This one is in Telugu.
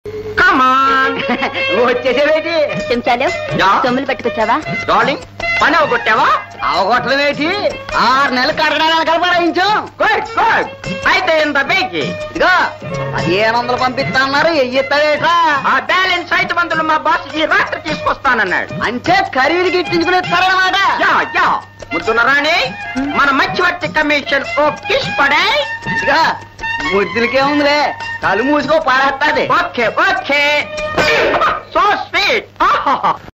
కమాన్ వచ్చేసేవేటి చెంచాలు సొమ్ములు పట్టుకొచ్చావా? డార్లింగ్ పని అవగొట్టావా? అవగొట్టడం ఏంటి? 6 నెలలు కడగడానికి కలపరాయించాం. Good good. అయితే ఇంత బేకి ఇదిగో 1500 పంపిస్తాన్నారు. ఎయ్యిస్తావేట్రా? ఆ బ్యాలెన్స్ 500 మా బాస్ ఈ రాత్రి తీసుకొస్తానన్నాడు. అంటే ఖరీదుకి ఇట్టించుకుని ఇస్తారనమాట. యా యా ముద్దుల రాణి మన మధ్యవర్తి కమిషన్ ఓ కిష్ పడే. ఇదిగా ముద్దులకేముందిలే, కళ్ళు మూసుకో పారేస్తాది. Okay okay so sweet.